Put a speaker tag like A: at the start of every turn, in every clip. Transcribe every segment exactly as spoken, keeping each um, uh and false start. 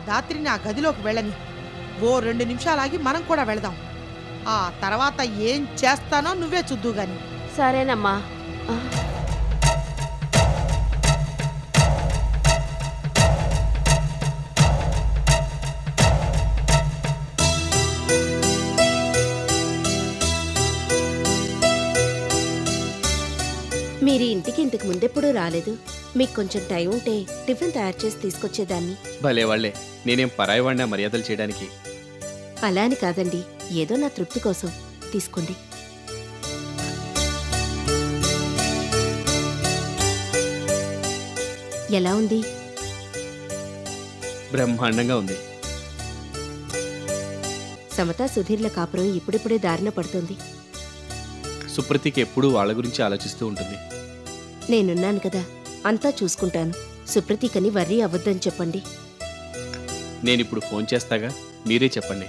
A: దాత్రిని ఆ గదిలోకి వెళ్ళని. ఓ రెండు నిమిషాలాగి మనం కూడా వెళదాం. ఆ తర్వాత ఏం చేస్తానో నువ్వే చూద్దు గాని.
B: సరేనమ్మా.
C: మీరు ఇంటికి ఇంటికి ముందెప్పుడూ రాలేదు. మీకు కొంచెం టైం ఉంటే టిఫిన్ తయారు చేసి తీసుకొచ్చేదాన్ని.
D: భలే వాళ్లే, నేనేం పరాయి వాడినా మర్యాదలు చేయడానికి.
C: అలా అని కాదండి, ఏదో నా తృప్తి కోసం. తీసుకోండి. ఎలా ఉంది?
D: బ్రహ్మాండంగా ఉంది.
C: సమతా సుధీర్ల కాపురం ఇప్పుడిప్పుడే దారిన పడుతుంది.
D: సుప్రతికి ఎప్పుడూ వాళ్ళ గురించి ఆలోచిస్తూ ఉంటుంది.
C: నేనున్నాను కదా, అంతా చూసుకుంటాను. సుప్రతికని వర్రీ అవ్వద్దని చెప్పండి.
D: నేనిప్పుడు ఫోన్ చేస్తాగా, మీరే చెప్పండి.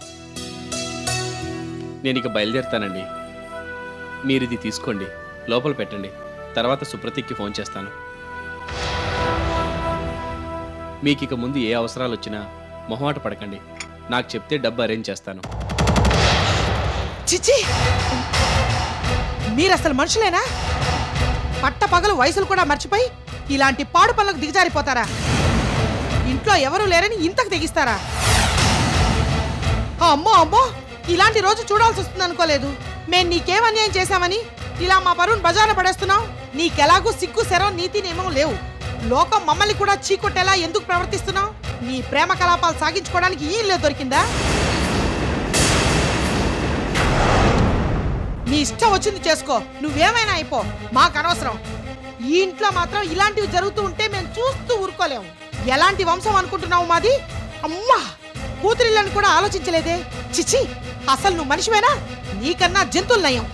D: నేను ఇక బయలుదేరుతానండి. మీరిది తీసుకోండి, లోపల పెట్టండి. తర్వాత సుప్రతికి ఫోన్ చేస్తాను. మీకు ఇక ముందు ఏ అవసరాలు వచ్చినా మొహమాట పడకండి. నాకు చెప్తే డబ్బు అరేంజ్ చేస్తాను.
A: చిచి, మీరసలు మనుషులేనా? పట్ట పగలు వయసులు కూడా మర్చిపోయి ఇలాంటి పాడు పనులకు దిగజారిపోతారా? ఇంట్లో ఎవరూ లేరని ఇంతకు తెగిస్తారా? అమ్మో అమ్మో, ఇలాంటి రోజు చూడాల్సి వస్తుంది అనుకోలేదు. మేం నీకేం అన్యాయం చేశామని ఇలా మా పరువును బజార్లో పడేస్తున్నావు? నీకెలాగూ సిగ్గు శరం నీతి నియమం లేవు. లోకం మమ్మల్ని కూడా చీకొట్టేలా ఎందుకు ప్రవర్తిస్తున్నావు? నీ ప్రేమ కలాపాలు సాగించుకోవడానికి ఈ ఇల్లు దొరికిందా? నీ ఇష్టం వచ్చింది చేసుకో, నువ్వేమైనా అయిపో, మాకు అనవసరం. ఈ ఇంట్లో మాత్రం ఇలాంటివి జరుగుతూ ఉంటే మేము చూస్తూ ఊరుకోలేము. ఎలాంటి వంశం అనుకుంటున్నావు మాది? అమ్మా, కూతురిల్లని కూడా ఆలోచించలేదే. చిచి, అసలు నువ్వు మనిషివేనా? నీకన్నా జంతువులు నయం.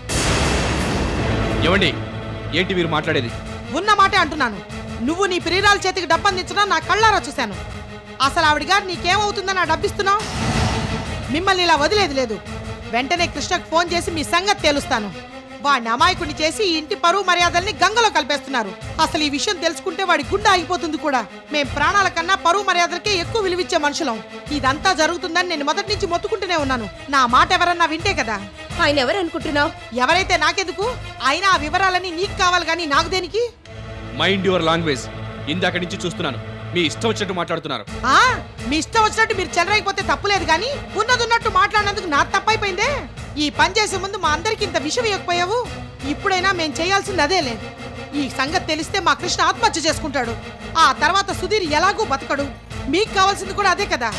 D: ఏమండి, ఏంటి మీరు మాట్లాడేది?
A: ఉన్న మాటే అంటున్నాను. నువ్వు నీ ప్రియురాల చేతికి డబ్బందించడం నా కళ్ళారా చూశాను. అసలు ఆవిడ గారు నీకేమవుతుందని ఆ డబ్బిస్తున్నావు? మిమ్మల్ని ఇలా వదిలేదు లేదు. వెంటనే కృష్ణకు ఫోన్ చేసి మీ సంగతి తేలుస్తాను. వాడిని అమాయకుడిని చేసి ఈ ఇంటి పరువు మర్యాదల్ని గంగలో కలిపేస్తున్నారు. అసలు ఈ విషయం తెలుసుకుంటే వాడి గుండె ఆగిపోతుంది కూడా. మేం ప్రాణాల కన్నా పరువు మర్యాదలకే ఎక్కువ విలువిచ్చే మనుషులం. ఇదంతా జరుగుతుందని నేను మొదటి నుంచి మొత్తుకుంటూనే ఉన్నాను. నా మాట ఎవరన్నా వింటే కదా.
C: ఆయన ఎవరు అనుకుంటున్నావు?
A: ఎవరైతే నాకెందుకు? అయినా ఆ వివరాలన్నీ నీకు కావాలి కానీ నాకు దేనికి?
D: Mind your language. ఇందాక నుంచి చూస్తున్నాను, మీ ఇష్టం వచ్చినట్టు మాట్లాడుతున్నారు.
A: ఆ మీ ఇష్టం వచ్చినట్టు మీరు చెలరైపోతే తప్పులేదు కానీ ఉన్నదున్నట్టు మాట్లాడినందుకు నా తప్పైపోయిందే. ఈ పని చేసే ముందు మా అందరికి ఇంత విషయం ఇవ్వకపోయావు. ఇప్పుడైనా మేం చేయాల్సింది అదేలే. ఈ సంగతి తెలిస్తే మా కృష్ణ ఆత్మహత్య చేసుకుంటాడు. ఆ తర్వాత సుధీర్ ఎలాగూ బతకడు. మీకు కావాల్సింది కూడా అదే కదా.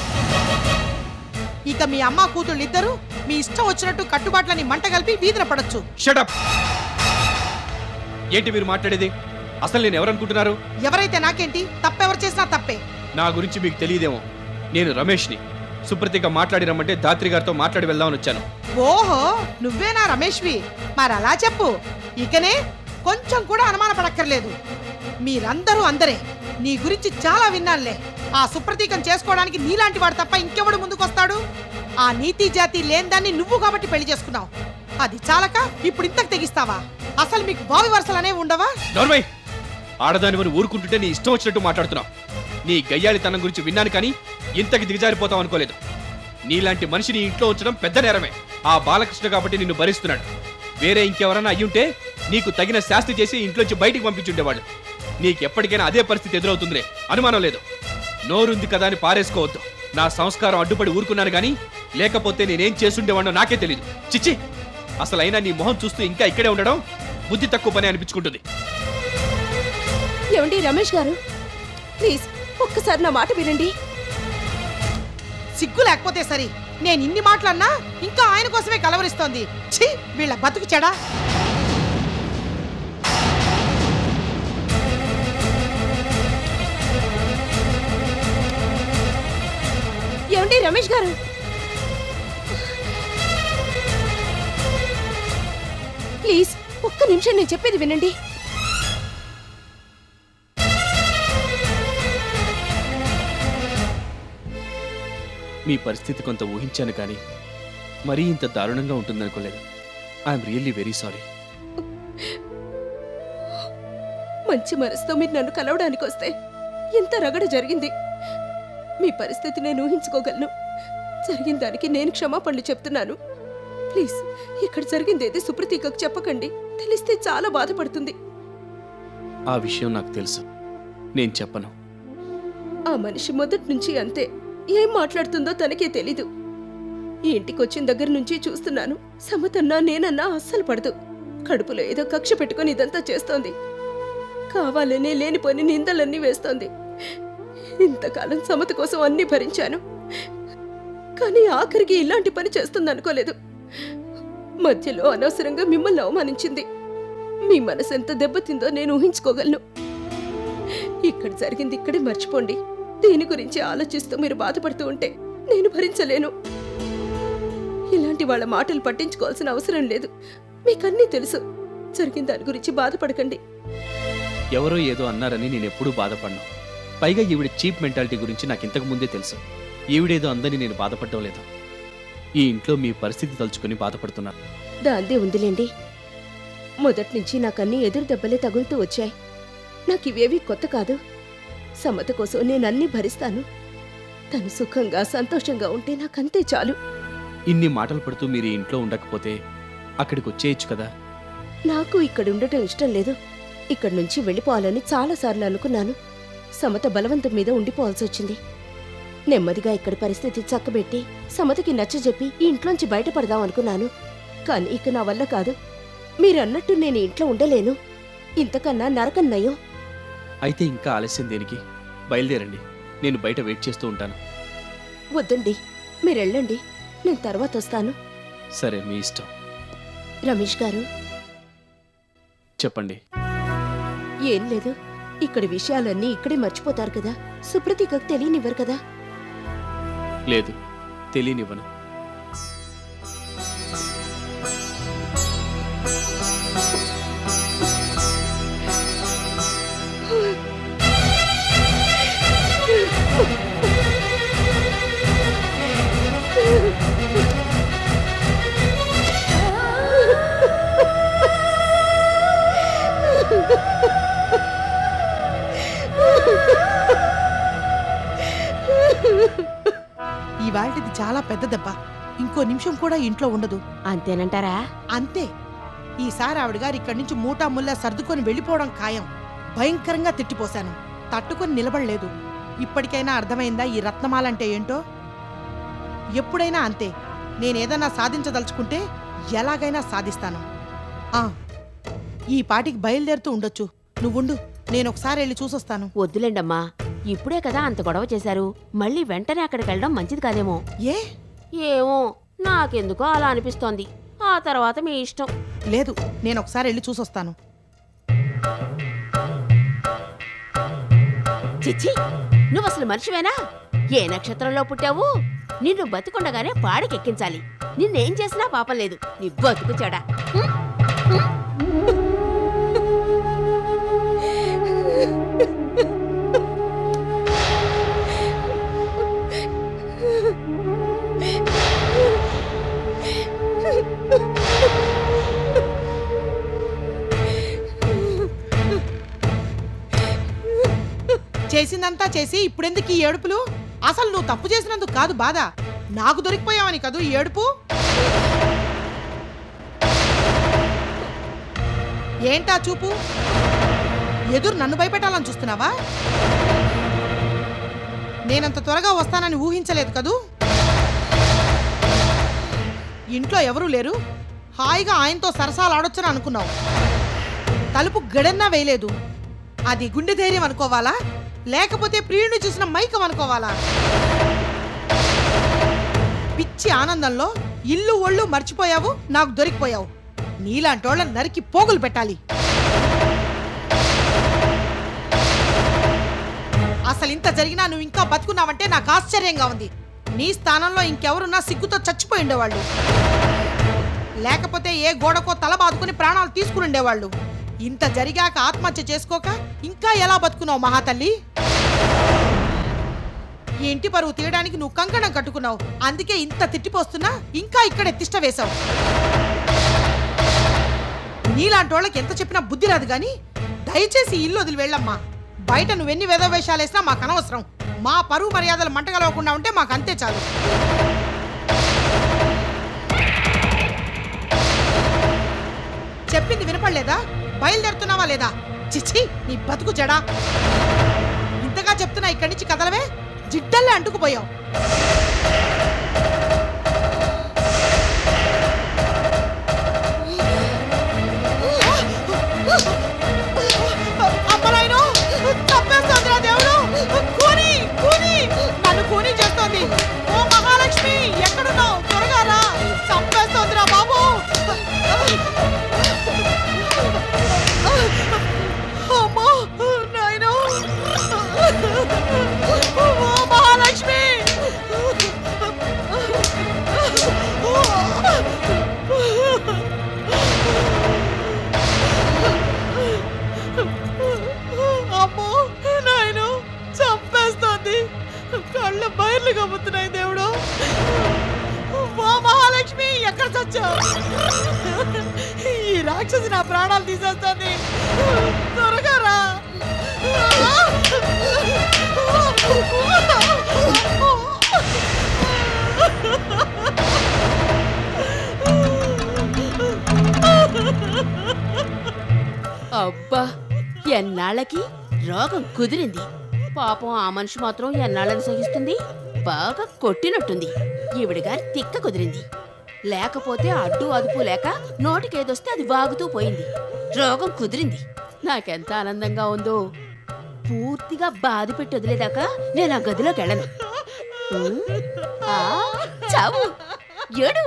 A: ఇక మీ అమ్మ కూతుళ్ళు ఇద్దరు మీ ఇష్టం వచ్చినట్టు కట్టుబాట్లని మంట కలిపి వీధిన పడొచ్చు.
D: Shut up. ఏంటి మీరు మాట్లాడేది? అసలు నేను ఎవరనుకుంటున్నారు?
A: ఎవరైతే నాకేంటి, తప్పెవరు చేసినా తప్పే.
D: నా గురించి మీకు తెలియదేమో. నేను రమేష్ని. సుప్రతిక మాట్లాడి రమ్మంటే దాత్రి గారితో మాట్లాడి వెళ్దామని వచ్చాను.
A: ఓహో, నువ్వేనా రమేష్వి? మరి అలా చెప్పు. ఇకనే కొంచెం కూడా అనుమాన పడక్కర్లేదు. మీరందరూ అందరే. నీ గురించి చాలా విన్నానులే. ఆ సుప్రతీకం చేసుకోవడానికి నీలాంటి వాడు తప్ప ఇంకెవడు ముందుకొస్తాడు? ఆ నీతి జాతి లేందాన్ని నువ్వు కాబట్టి పెళ్లి చేసుకున్నావు. అది చాలక ఇప్పుడు ఇంతకు తెగిస్తావా? అసలు మీకు బావి వరుసలనే ఉండవా?
D: నోర్మై, ఆడదాని వని ఊరుకుంటుంటే నీ ఇష్టం వచ్చినట్టు మాట్లాడుతున్నావు. నీ గయ్యాళితనం గురించి విన్నాను కానీ ఇంతకి దిగజారిపోతావు అనుకోలేదు. నీలాంటి మనిషిని ఇంట్లో ఉంచడం పెద్ద నేరమే. ఆ బాలకృష్ణ కాబట్టి నిన్ను భరిస్తున్నాడు. వేరే ఇంకెవరన్నా అయ్యుంటే నీకు తగిన శాస్తి చేసి ఇంట్లోంచి బయటికి పంపించుండేవాడు. నీకెప్పటికైనా అదే పరిస్థితి ఎదురవుతుందిలే, అనుమానం లేదు. నోరుంది కదా అని పారేసుకోవద్దు. నా సంస్కారం అడ్డుపడి ఊరుకున్నాను కానీ లేకపోతే నేనేం చేసుండేవాడో నాకే తెలీదు. చిచ్చి, అసలైనా నీ మొహం చూస్తూ ఇంకా ఇక్కడే ఉండడం బుద్ధి తక్కువ పని అనిపించుకుంటుంది.
C: ఏమండి రమేష్ గారు, ప్లీజ్ ఒక్కసారి నా మాట వినండి.
A: సిగ్గు లేకపోతే సరి. నేను ఇన్ని మాటలన్నా ఇంకా ఆయన కోసమే కలవరిస్తోంది. ఛీ, వీళ్ళ బతుకు చెడా.
C: ఏమండి రమేష్ గారు, ప్లీజ్ ఒక్క నిమిషం నేను చెప్పేది వినండి.
D: మీ పరిస్థితి కొంత ఊహించాను కానీ మరీ ఇంత దారుణంగా ఉంటుందనుకోలేదు. I'm really very sorry.
C: మంచి మనసుతో మీరు నన్ను కలవడానికి వస్తే ఎంత రగడ జరిగింది. మీ పరిస్థితి నేను ఊహించుకోగలను. జరిగిన దానికి నేను క్షమాపణలు చెప్తున్నాను. ప్లీజ్, ఇక్కడ జరిగిందేది సుప్రతీకకు చెప్పకండి. తెలిస్తే చాలా బాధపడుతుంది.
D: ఆ విషయం నాకు తెలుసు, నేను చెప్పను.
C: ఆ మనిషి మొదటి నుంచి అంతే. ఏం మాట్లాడుతుందో తనకే తెలీదు. ఈ ఇంటికి వచ్చిన దగ్గర నుంచి చూస్తున్నాను. సమతన్నా నేనన్నా అస్సలు పడదు. కడుపులో ఏదో కక్ష పెట్టుకుని ఇదంతా చేస్తోంది. కావాలనే లేనిపోని నిందలన్నీ వేస్తోంది. ఇంతకాలం సమత కోసం అన్నీ భరించాను, కానీ ఆఖరికి ఇలాంటి పని చేస్తుందనుకోలేదు. మధ్యలో అనవసరంగా మిమ్మల్ని అవమానించింది. మీ మనసు ఎంత దెబ్బతిందో నేను ఊహించుకోగలను. ఇక్కడ జరిగింది ఇక్కడే మర్చిపోండి. దీని గురించి ఆలోచిస్తూ మీరు బాధపడుతూ ఉంటే నేను భరించలేను. ఇలాంటి వాళ్ళ మాటలు పట్టించుకోవాల్సిన అవసరం లేదు. మీకన్నీ తెలుసు. జరిగిన దాని గురించి బాధపడకండి.
D: ఎవరో ఏదో అన్నారని నేను ఎప్పుడూ బాధపడ్డా. పైగా ఈవిడ చీప్ మెంటాలిటీ గురించి నాకు ఇంతకు ముందే తెలుసు. ఈవిడేదో అందని నేను బాధపడటం లేదు. ఈ ఇంట్లో మీ పరిస్థితి తలుచుకుని బాధపడుతున్నాను.
C: దాందే ఉందిలేండి. మొదటి నుంచి నాకన్నీ ఎదురు దెబ్బలే తగులుతూ వచ్చాయి. నాకు ఇవేవి కొత్త కాదు. సమత కోసం నేనన్నీ భరిస్తాను. తను సుఖంగా సంతోషంగా ఉంటే నాకంతే చాలు.
D: ఇన్ని మాటలు పడుతూ మీరు ఈ ఇంట్లో ఉండకపోతే అక్కడికి వచ్చేయచ్చు కదా.
C: నాకు ఇక్కడ ఉండటం ఇష్టం లేదు. ఇక్కడి నుంచి వెళ్ళిపోవాలని చాలాసార్లు అనుకున్నాను. సమత బలవంతం మీద ఉండిపోవాల్సి వచ్చింది. నెమ్మదిగా ఇక్కడి పరిస్థితి చక్కబెట్టి సమతకి నచ్చజెప్పి ఈ ఇంట్లోంచి బయటపడదాం అనుకున్నాను. కానీ ఇక నా వల్ల కాదు. మీరన్నట్టు నేను ఇంట్లో ఉండలేను. ఇంతకన్నా నరకం నయం.
D: అయితే ఇంకా ఆలస్యం దేనికి? బయలుదేరండి, నేను బయట వెయిట్ చేస్తూ ఉంటాను.
C: వద్దండి, మీరెళ్ళండి. నేను తర్వాత వస్తాను.
D: సరే, మీ ఇష్టం.
C: రమేష్ గారు,
D: చెప్పండి.
C: ఏం లేదు. ఇక్కడ విషయాలన్నీ ఇక్కడే మర్చిపోతారు కదా. సుప్రతీకకు తెలియనివ్వరు కదా.
D: లేదు, తెలియనివ్వను.
A: ఇవాళది చాలా పెద్ద దెబ్బ. ఇంకో నిమిషం కూడా ఇంట్లో ఉండదు.
C: అంతేనంటారా?
A: అంతే. ఈసారి ఆవిడ గారు ఇక్కడి నుంచి మూటా ముల్లా సర్దుకొని వెళ్ళిపోవడం ఖాయం. భయంకరంగా తిట్టిపోశాను. తట్టుకొని నిలబడలేదు. ఇప్పటికైనా అర్థమైందా ఈ రత్నమాలంటే ఏంటో? ఎప్పుడైనా అంతే. నేనేదన్నా సాధించదలుచుకుంటే ఎలాగైనా సాధిస్తాను. ఆ ఈ పాటికి బయలుదేరుతూ ఉండొచ్చు. నువ్వుండు, నేనొకసారి వెళ్ళి చూసొస్తాను.
B: వద్దులేండమ్మా, ఇప్పుడే కదా అంత గొడవ చేశారు. మళ్ళీ వెంటనే అక్కడికి వెళ్ళడం మంచిది కాదేమో.
A: ఏ
B: ఏమో, నాకెందుకో అలా అనిపిస్తోంది. ఆ తర్వాత మీ ఇష్టం.
A: లేదు, నేనొకసారి వెళ్ళి చూసొస్తాను.
B: చిచ్చి, నువ్వు అసలు మనిషివేనా? ఏ నక్షత్రంలో పుట్టావు? నిన్ను బతికుండగానే పాడికెక్కించాలి. నిన్నేం చేసినా పాపం లేదు. నీ బతుకు చెడా.
A: చేసిందంతా చేసి ఇప్పుడెందుకు ఈ ఏడుపులు? అసలు నువ్వు తప్పు చేసినందుకు కాదు బాధ, నాకు దొరికిపోయావని కదూ ఈ ఏడుపు. ఏంటా చూపు? ఎదురు నన్ను భయపెట్టాలని చూస్తున్నావా? నేనంత త్వరగా వస్తానని ఊహించలేదు కదూ. ఇంట్లో ఎవరూ లేరు, హాయిగా ఆయనతో సరసాలు ఆడొచ్చని అనుకున్నావు. తలుపు గడన్నా వేయలేదు. అది గుండె ధైర్యం అనుకోవాలా, లేకపోతే ప్రియుడిని చూసిన మైకం అనుకోవాలా? పిచ్చి ఆనందంలో ఇల్లు ఒళ్ళు మర్చిపోయావు, నాకు దొరికిపోయావు. నీలాంటోళ్ళని నరికి పోగులు పెట్టాలి. అసలు ఇంత జరిగినా నువ్వు ఇంకా బతుకున్నావంటే నాకు ఆశ్చర్యంగా ఉంది. నీ స్థానంలో ఇంకెవరున్నా సిగ్గుతో చచ్చిపోయి ఉండేవాళ్ళు, లేకపోతే ఏ గోడకో తల బాదుకుని ప్రాణాలు తీసుకుని ఉండేవాళ్ళు. ఇంత జరిగాక ఆత్మహత్య చేసుకోక ఇంకా ఎలా బతుకున్నావు మహాతల్లి? ఈ ఇంటి పరువు తీయడానికి నువ్వు కంకణం కట్టుకున్నావు. అందుకే ఇంత తిట్టిపోస్తున్నా ఇంకా ఇక్కడే తిష్ట వేశావు. నీలాంటి వాళ్ళకి ఎంత చెప్పినా బుద్ధి రాదు గాని దయచేసి ఇల్లు వదిలి వెళ్ళమ్మా. బయట నువ్వెన్ని వేదవేషాలేసినా మాకు అనవసరం. మా పరువు మర్యాదలు మంటగలవకుండా ఉంటే మాకు అంతే చాలు. చెప్పింది వినపడలేదా? బయలుదేరుతున్నావా లేదా? చిచ్చి నీ బతుకు చెడా. ఇంతగా చెప్తున్నా ఇక్కడి నుంచి కదలవే, జిడ్డల్లే అంటుకుపోయావు. అమ్మనాయనో, తప్పేస్తోందిరా దేవుడు. కూని కూని నన్ను కూని చేస్తోంది. ఓ మహాలక్ష్మి, ఎక్కడున్నావు? త్వరగా రా, చంపేస్తోందిరా బాబు. అమ్మో నాయనో, ఓ మహాలక్ష్మి. అమ్మో నాయనో, చంపేస్తోంది. కళ్ళ బయర్లు కమ్ముతున్నాయి దేవుడు. ఓ మహాలక్ష్మి, ఎక్కడ చచ్చావు? ఈ రాక్షసి నా ప్రాణాలు తీసేస్తుంది. త్వరగా రా.
B: అబ్బా, ఎన్నాళ్ళకి రోగం కుదిరింది. పాపం ఆ మనిషి మాత్రం ఎన్నాళ్ళని సహిస్తుంది. బాగా కొట్టినట్టుంది. ఈవిడ గారి తిక్క కుదిరింది. లేకపోతే అడ్డు అదుపు లేక నోటికేదొస్తే అది వాగుతూ పోయింది. రోగం కుదిరింది. నాకెంత ఆనందంగా ఉందో. పూర్తిగా బాధ పెట్టి వదిలేదాకా నేను ఆ గదిలోకి వెళ్ళను. చావు ఏడు.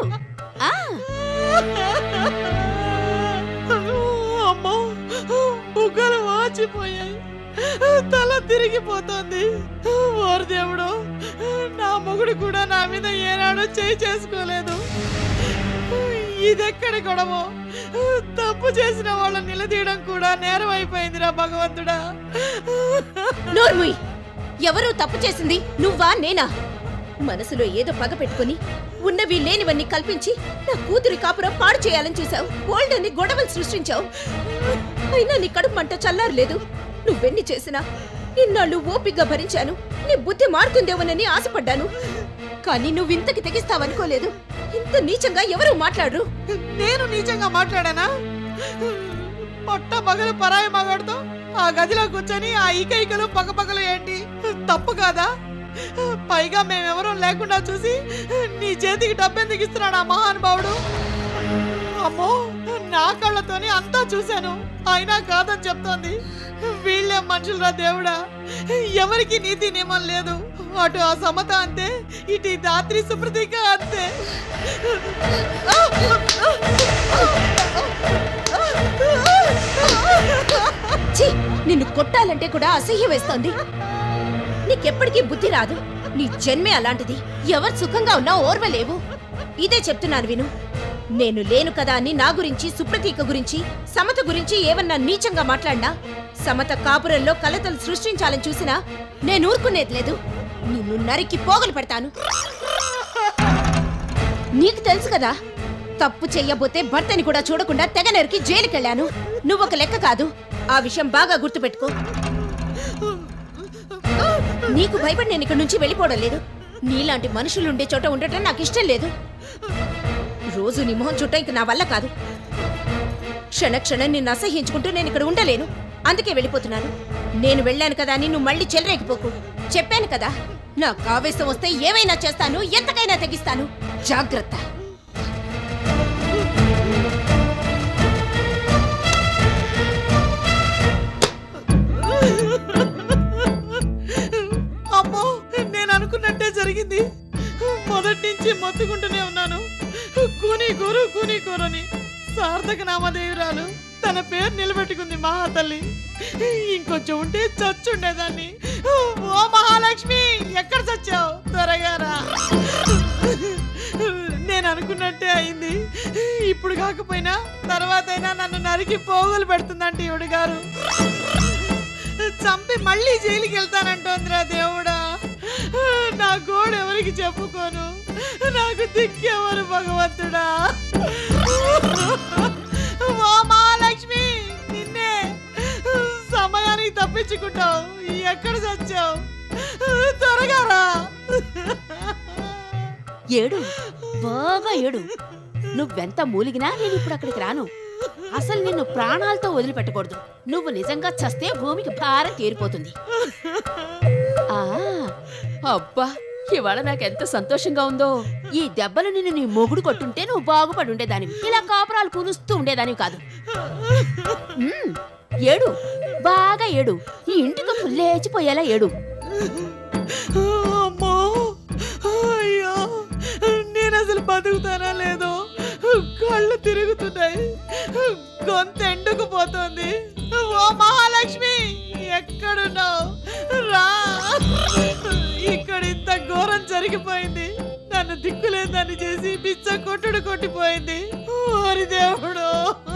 A: అమ్మో, బుగ్గలు వాచిపోయాయి, తల తిరిగిపోతుంది. ఓరు దేవుడు, నా మొగుడు కూడా నా మీద ఏనాడో చేయి చేసుకోలేదు. ఇదెక్కడి గొడవ? తప్పు చేసిన వాళ్ళని నిలదీయడం కూడా నేరం అయిపోయిందిరా భగవంతుడా.
C: నోర్ముయ్, ఎవరు తప్పు చేసింది? నువ్వా నేనా? మనసులో ఏదో పగ పెట్టుకుని ఉన్నవి లేనివన్నీ కల్పించి నా కూతురి కాపురం పాడు చేయాలని చూసావు. ఓల్డని గొడవలు సృష్టించావు. అయినా నీ కడుపు మంట చల్లారలేదు. నువ్వెన్ని చేసినా ఇన్నాళ్ళు ఓపిగ్గా భరించాను. నీ బుద్ధి మారుతుందేమోనని ఆశపడ్డాను. కానీ నువ్వింతకి తెగిస్తావనుకోలేదు. ఇంత నీచంగా ఎవరు మాట్లాడరు.
A: నేను నీచంగా మాట్లాడానా? పొట్ట పగలు పరాయి మగాడుతో ఆ గదిలో కూర్చొని ఆ ఈకైకలు పగపగలు ఏంటి తప్పు కాదా? పైగా మేమెవరూ లేకుండా చూసి నీ చేతికి డబ్బెందుకు ఇస్తున్నాడు ఆ మహానుభావుడు? అమ్మో, నా కళ్ళతోనే అంతా చూశాను, అయినా కాదని చెప్తోంది. వీళ్ళే మనుషులరా దేవుడా. ఎవరికి నీతి నియమం లేదు. అటు ఆ సమత అంతే, ఇటు ఈ దాత్రి సుప్రతీక అంతే.
C: నిన్ను కొట్టాలంటే కూడా అసహ్యం వేస్తోంది. నీకెప్పటికీ బుద్ధి రాదు. నీ జన్మే అలాంటిది. ఎవరు సుఖంగా ఉన్నా ఓర్వలేవు. ఇదే చెప్తున్నాను విను. నేను లేను కదా అని నా గురించి, సుప్రతీక గురించి, సమత గురించి ఏమన్నా నీచంగా మాట్లాడినా, సమత కాపురంలో కలతలు సృష్టించాలని చూసినా నేను ఊరుకునేది లేదు. నిన్ను నరికి పోగులు పెడతాను. నీకు తెలుసు కదా, తప్పు చెయ్యబోతే భర్తని కూడా చూడకుండా తెగ నరికి జైలుకెళ్ళాను. నువ్వొక లెక్క కాదు. ఆ విషయం బాగా గుర్తుపెట్టుకో. నీకు భయపడి నేను ఇక్కడ నుంచి వెళ్ళిపోవడం లేదు. నీలాంటి మనుషులుండే చోట ఉండటం నాకు ఇష్టం లేదు. రోజు నీ మొహం చుట్ట ఇంక నా వల్ల కాదు. క్షణ క్షణం నిన్ను అసహ్యించుకుంటూ నేను ఇక్కడ ఉండలేను. అందుకే వెళ్ళిపోతున్నాను. నేను వెళ్ళాను కదా అని నువ్వు మళ్ళీ చెలరేగిపోకు. చెప్పాను కదా, నాకు ఆవేశం వస్తే ఏమైనా చేస్తాను, ఎంతకైనా తెగిస్తాను. జాగ్రత్త.
A: అమ్మో, నేను అనుకున్నట్టే జరిగింది. మొదటి నుంచి మొత్తుకుంటూనే ఉన్నాను, కూని కూరు కూని కూరని. సార్థక నామదేవురాలు తన పేరు నిలబెట్టుకుంది మహాతల్లి. ఇంకొంచెం ఉంటే చచ్చుండేదాన్ని. ఓ మహాలక్ష్మి, ఎక్కడ చచ్చావు? త్వరగా రా. నేను అనుకున్నట్టే అయింది. ఇప్పుడు కాకపోయినా తర్వాత అయినా నన్ను నరికి పోగులు పెడుతుందంటే ఈవిడ గారు. చంపి మళ్ళీ జైలుకి వెళ్తానంటోందిరా దేవుడా. నా గోడు ఎవరికి చెప్పుకోను. నాకు దిక్కెవరు భగవంతుడా? ఓ మహాలక్ష్మి, నిన్నే సమయానికి తప్పించుకుంటావు. ఎక్కడ చచ్చావు? త్వరగా రా.
B: ఏడు బాగా ఏడు. నువ్వెంత మూలిగినా నేను ఇప్పుడు అక్కడికి రాను. అసలు నిన్ను ప్రాణాలతో వదిలిపెట్టకూడదు. నువ్వు నిజంగా చస్తే భూమికి భారం తీరిపోతుంది. ఆ అబ్బా, ఇవాళ నాకెంత సంతోషంగా ఉందో. ఈ దెబ్బలు నిన్ను నీ మొగుడు కొట్టుంటే నువ్వు బాగుపడి ఉండేదానివి. ఇలా కాపురాలు కూలుస్తూ ఉండేదానివి కాదు. ఉమ్, ఏడు బాగా ఏడు. ఈ ఇంటితో లేచిపోయేలా ఏడు.
A: అమ్మో, అయ్యో, నేను అసలు బతుకుతానా లేదో. కళ్ళు తిరుగుతున్నాయి, గొంతు ఎండుకుపోతుంది. ఓ మహాలక్ష్మి, ఎక్కడున్నావు? రా. ఇక్కడ ఇంత ఘోరం జరిగిపోయింది. నన్ను దిక్కులేదని చేసి పిచ్చ కొట్టుడు కొట్టిపోయింది. ఓరి దేవుడు.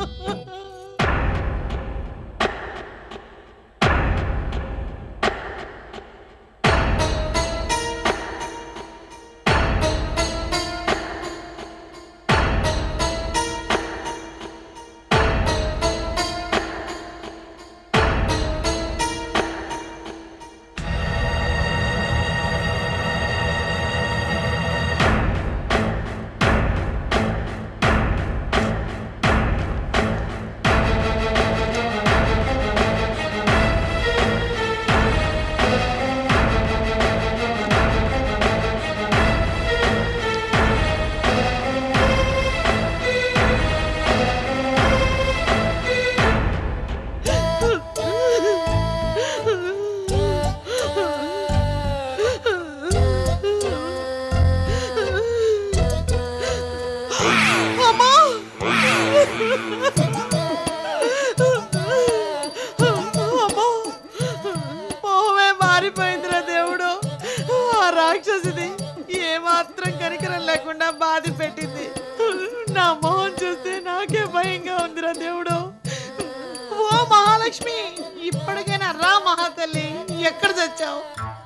A: మారిపోయిందిరా దేవుడు. ఆ రాక్షసిది ఏమాత్రం కనికరం లేకుండా బాధ పెట్టింది. నా మొహం చూస్తే నాకే భయంగా ఉందిరా దేవుడు. ఓ మహాలక్ష్మి, ఇప్పటికైనా రా మహాతల్లి. ఎక్కడ చచ్చావు?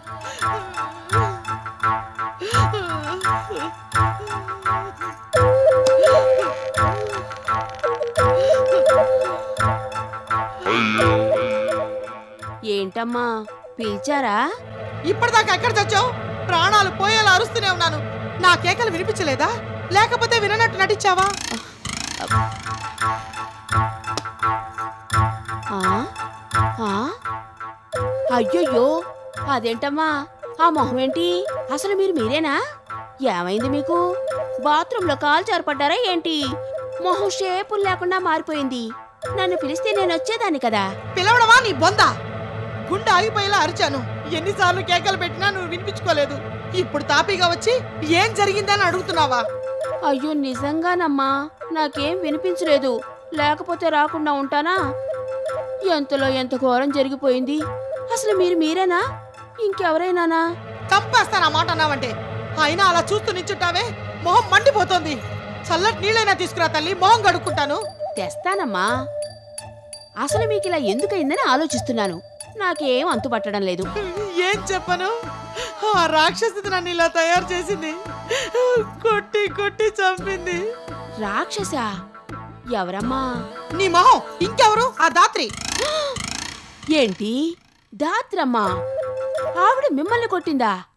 B: ఏంటమ్మా పిలిచారా?
A: ఇప్పటిదాకా ఎక్కడ చచ్చావు? ప్రాణాలు పోయేలా అరుస్తూనే ఉన్నాను. నా కేకలు వినిపించలేదా? లేకపోతే విననట్టు నటించావా?
B: అయ్యయ్యో, అదేంటమ్మా ఆ మొహం ఏంటి? అసలు మీరు మీరేనా? ఏమైంది మీకు? బాత్రూంలో కాలు జారిపడ్డారా ఏంటి? మొహం షేపులు లేకుండా మారిపోయింది. నన్ను పిలిస్తే నేను వచ్చేదాన్ని కదా.
A: పిలవడమా నీ బొంద? గుండె ఆగిపోయేలా అరిచాను. ఎన్నిసార్లు కేకలు పెట్టినా నువ్వు వినిపించుకోలేదు. ఇప్పుడు తాపీగా వచ్చి ఏం జరిగిందని అడుగుతున్నావా?
B: అయ్యో నిజంగానమ్మా, నాకేం వినిపించలేదు. లేకపోతే రాకుండా ఉంటానా? ఎంతలో ఎంత ఘోరం జరిగిపోయింది. అసలు మీరు మీరేనా? ఇంకెవరైనానా?
A: చంపేస్తాను ఆ మాట అన్నావంటే. అయినా అలా చూస్తూ నించుంటావే, మొహం మండిపోతోంది. చల్లటి నీళ్ళైనా తీసుకురా తల్లి, మొహం కడుక్కుంటాను.
B: తెస్తానమ్మా. అసలు మీకు ఇలా ఎందుకయిందని ఆలోచిస్తున్నాను. నాకేం అంతుపట్టడం లేదు.
A: ఏం చెప్పను? ఆ రాక్షసి నన్ను ఇలా తయారు చేసింది. కొట్టి కొట్టి చంపింది.
B: రాక్షసా? ఎవరమ్మా?
A: నీ మొహం ఇంకెవరు? ఆ దాత్రి.
B: ఏంటి దాత్రమ్మా? ఆవిడ మిమ్మల్ని కొట్టిందా?